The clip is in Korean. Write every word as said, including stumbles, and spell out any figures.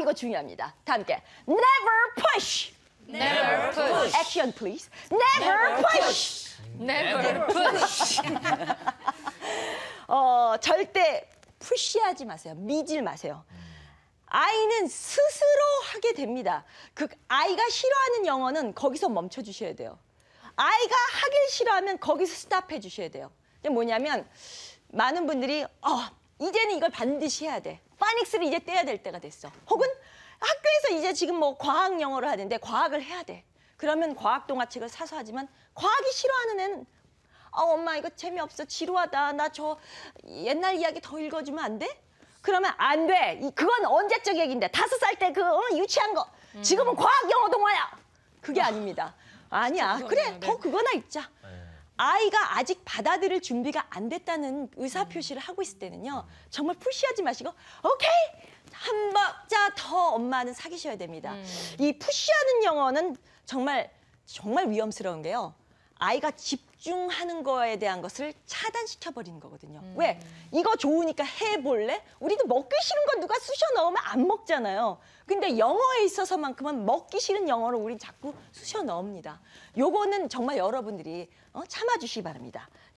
이거 중요합니다. 다 함께 never push. Never push. Action please. Never push. Never push. 어, 절대 푸시하지 마세요. 미질 마세요. 아이는 스스로 하게 됩니다. 그 아이가 싫어하는 영어는 거기서 멈춰 주셔야 돼요. 아이가 하길 싫어하면 거기서 스탑해 주셔야 돼요. 이게 뭐냐면 많은 분들이 어, 이제는 이걸 반드시 해야 돼. 파닉스를 이제 떼야 될 때가 됐어. 혹은 학교에서 이제 지금 뭐 과학 영어를 하는데 과학을 해야 돼. 그러면 과학 동화책을 사서 하지만 과학이 싫어하는 애는 아, 엄마 이거 재미없어. 지루하다. 나 저 옛날 이야기 더 읽어주면 안 돼? 그러면 안 돼. 이- 그건 언제적 얘기인데. 다섯 살 때 그 어, 유치한 거. 지금은 과학 영어 동화야. 그게 아닙니다. 아니야. 그래, 더 그거나 읽자. 아이가 아직 받아들일 준비가 안 됐다는 의사표시를 하고 있을 때는요. 정말 푸시하지 마시고 오케이! 한 박자 더 엄마는 사귀셔야 됩니다. 이 푸시하는 영어는 정말 정말 위험스러운 게요. 아이가 집중하는 거에 대한 것을 차단시켜버리는 거거든요. 음. 왜? 이거 좋으니까 해볼래? 우리도 먹기 싫은 거 누가 쑤셔 넣으면 안 먹잖아요. 근데 영어에 있어서만큼은 먹기 싫은 영어를 우린 자꾸 쑤셔 넣습니다. 요거는 정말 여러분들이 어, 참아주시기 바랍니다.